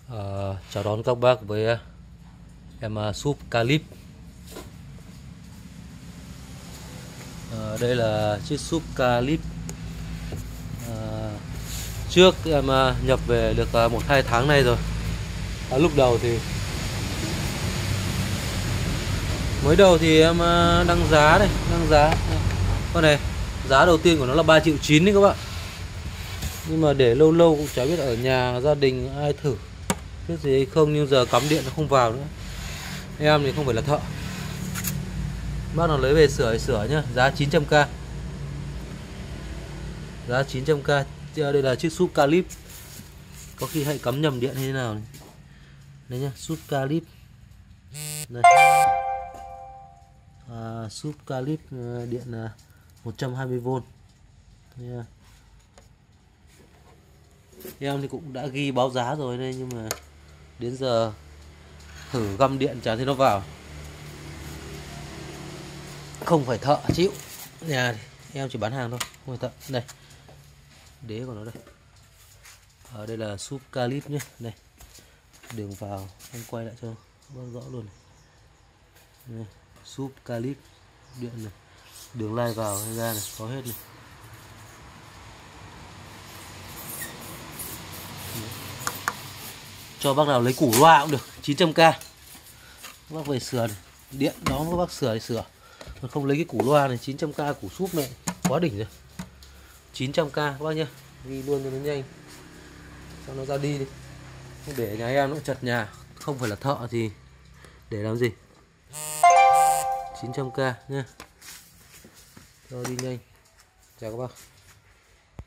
Chào đón các bác với em súp Calip. Đây là chiếc súp Calip. Trước em nhập về được 1-2 tháng nay rồi. Lúc đầu thì mới đầu thì em đăng giá đây, con này giá đầu tiên của nó là 3,9 triệu đấy các bạn. Nhưng mà để lâu lâu cũng chả biết ở nhà gia đình ai thử biết gì hay không, nhưng giờ cắm điện nó không vào nữa. Em thì không phải là thợ, bác nào lấy về sửa thì sửa nhá. Giá 900k, giá 900k. Đây là chiếc súp Calip. Có khi hãy cắm nhầm điện hay thế nào này. Đấy nhá, súp Calip đây. Súp Calip điện là 120V. Em thì cũng đã ghi báo giá rồi đây, nhưng mà đến giờ thử găm điện chả thấy nó vào. Không phải thợ chịu. Nhà thì em chỉ bán hàng thôi, không phải thợ. Đây, đế của nó đây. Ở đây là súp Calip nhé. Đây, đường vào em quay lại cho bác rõ luôn này. Đây, súp Calip điện này, đường lai vào hay ra này, có hết này. Cho bác nào lấy củ loa cũng được, 900k. Bác về sửa này, điện đó các bác sửa thì sửa. Còn không lấy cái củ loa này, 900k củ súp này, quá đỉnh rồi. 900k các bác nhá, ghi luôn cho nó nhanh, cho nó ra đi đi. Không để nhà em nó chật nhà, không phải là thợ thì để làm gì. 900k nhá, cho đi nhanh. Chào các bác.